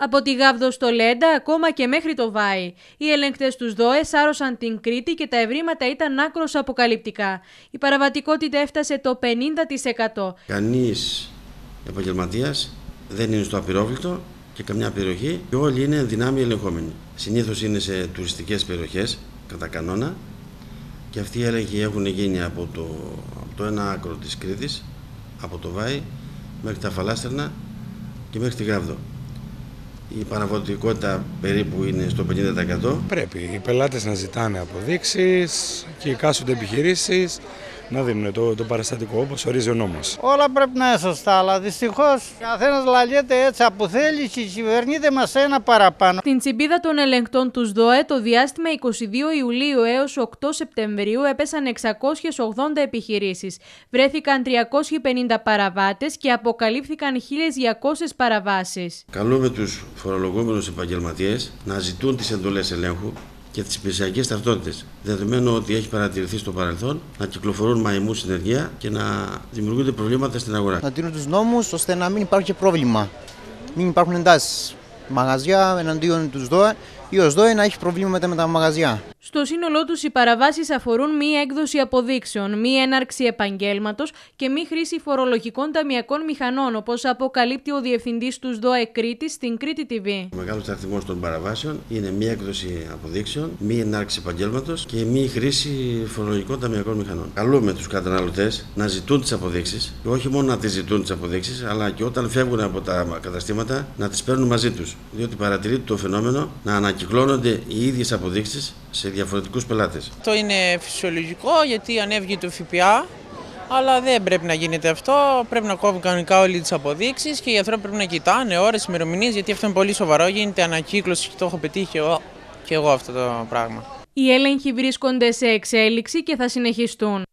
Από τη Γάβδο στο Λέντα, ακόμα και μέχρι το Βάη, οι ελεγκτές τους ΔΟΕ σάρωσαν την Κρήτη και τα ευρήματα ήταν άκρως αποκαλυπτικά. Η παραβατικότητα έφτασε το 50%. Κανείς επαγγελματίας δεν είναι στο απειρόβλητο και καμιά περιοχή και όλοι είναι δυνάμει ελεγχόμενοι. Συνήθως είναι σε τουριστικές περιοχές, κατά κανόνα, και αυτοί οι έλεγχοι έχουν γίνει από το ένα άκρο της Κρήτης, από το Βάη μέχρι τα Φαλάστερνα και μέχρι τη Γάβδο. Η παραβατικότητα περίπου είναι στο 50%. Πρέπει οι πελάτες να ζητάνε αποδείξεις και οι εκάστοτε επιχειρήσεις να δίνουν το παραστατικό όπως ορίζει ο νόμος. Όλα πρέπει να είναι σωστά, αλλά δυστυχώς καθένας λαλιέται έτσι που θέλει και κυβερνείται μας ένα παραπάνω. Στην τσιμπίδα των ελεγκτών τους ΔΟΕ το διάστημα 22 Ιουλίου έως 8 Σεπτεμβρίου έπεσαν 680 επιχειρήσεις. Βρέθηκαν 350 παραβάτες και αποκαλύφθηκαν 1.200 παραβάσεις. Καλούμε τους φορολογούμενους επαγγελματίες να ζητούν τις εντολές ελέγχου και τις υπηρεσιακές ταυτότητες, δεδομένου ότι έχει παρατηρηθεί στο παρελθόν να κυκλοφορούν μαϊμούς στην ενεργεία και να δημιουργούνται προβλήματα στην αγορά. Να τηρούν τους νόμους ώστε να μην υπάρχει πρόβλημα, μην υπάρχουν εντάσεις. Μαγαζιά εναντίον τους ΔΟΕ ή ως ΔΟΕ να έχει προβλήματα με τα μαγαζιά. Στο σύνολό τους οι παραβάσεις αφορούν μη έκδοση αποδείξεων, μη έναρξη επαγγέλματος και μη χρήση φορολογικών ταμιακών μηχανών, όπως αποκαλύπτει ο διευθυντής τους ΔΟΕ Κρήτης στην Κρήτη TV. Ο μεγάλος αριθμός των παραβάσεων είναι μη έκδοση αποδείξεων, μη έναρξη επαγγέλματος και μη χρήση φορολογικών ταμιακών μηχανών. Καλούμε τους καταναλωτές να ζητούν τις αποδείξεις και όχι μόνο να τις ζητούν τις αποδείξεις, αλλά και όταν φεύγουν από τα καταστήματα να τις παίρνουν μαζί τους. Διότι παρατηρείται το φαινόμενο να ανακυκλώνονται οι ίδιες αποδείξεις σε διαφορετικούς πελάτες. Αυτό είναι φυσιολογικό γιατί ανέβηκε το ΦΠΑ, αλλά δεν πρέπει να γίνεται αυτό. Πρέπει να κόβουν κανονικά όλοι τις αποδείξεις και οι άνθρωποι πρέπει να κοιτάνε ώρες, ημερομηνίες, γιατί αυτό είναι πολύ σοβαρό. Γίνεται ανακύκλωση και το έχω πετύχει και εγώ αυτό το πράγμα. Οι έλεγχοι βρίσκονται σε εξέλιξη και θα συνεχιστούν.